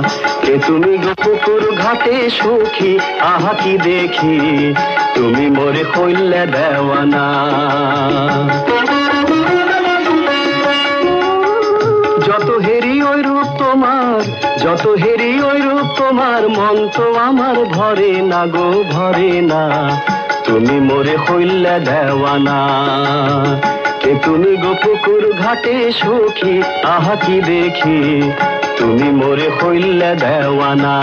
কে তুমি গো পুকুর ঘাটে সখী, আহা কি দেখি তুমি মোরে কইলে দেওয়ানা। যত হেরি ওই রূপ তোমার, যত হেরি ওই রূপ তোমার, মন তো আমার ভরে না গো ভরে না, তুমি মোরে কইলে দেওয়ানা। কে তুমি গো পুকুর ঘাটে সখী, আহা কি দেখি তুমি মোরে কইলে দেওয়ানা।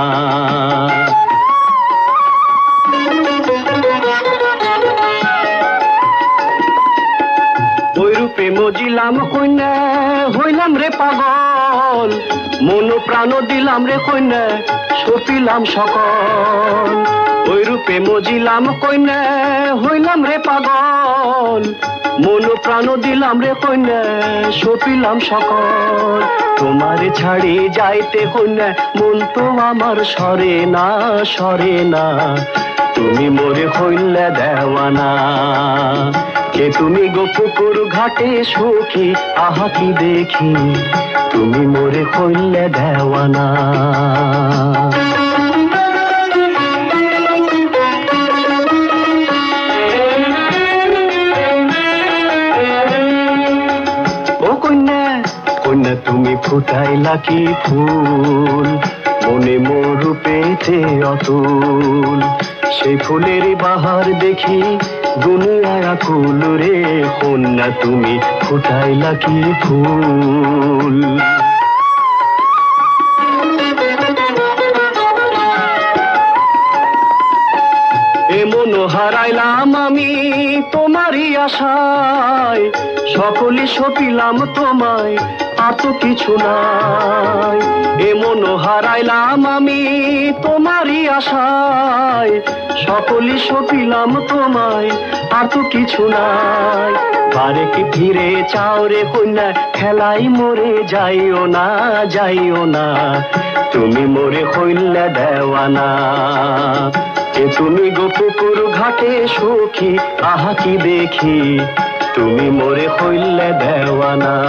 ওই রূপে মজিলাম কইনা হইলাম রে পাগল, মন প্রাণ দিলাম রে কইনা সপিলাম সকল। ওই রূপে মজিলাম কইনা হইলাম রে পাগল, মন প্রাণ দিলাম রে কইনা সপিলাম সকল। তোমারে ছাড়ি যাইতে কইনা মন তো আমার সরে না সরে না, তুমি মোরে কইলে দেওয়ানা। কে তুমি গো পুকুর ঘাটে সখী, আহা কি দেখি তুমি মোরে কইলে দেওয়ানা। ও কন্যা কন্যা তুমি ফুটাইলা কি ফুল, মনে মোর রূপেতে অতুল। সেই ফুলের বাহার দেখি দুনিয়ায় আকুল রে, কন্যা তুমি ফুটাইলা কি ফুল। এমন হারাইলাম আমি তোমারই আশায়, সকলে সপিলাম তোমায় আর তো কিছু নাই। এমন হারাইলাম আমি তোমারই আশায়, সকলে সপিলাম তোমায় আর তো কিছু নাই। বারে কি ফিরে চাও রে কন্যা, খেলাই মরে যাইও না যাইও না, তুমি মোরে কইলে দেওয়ানা। কে তুমি গো পুকুর ঘাটে সখী, আহা কি দেখি তুমি মোরে কইলে দেওয়ানা।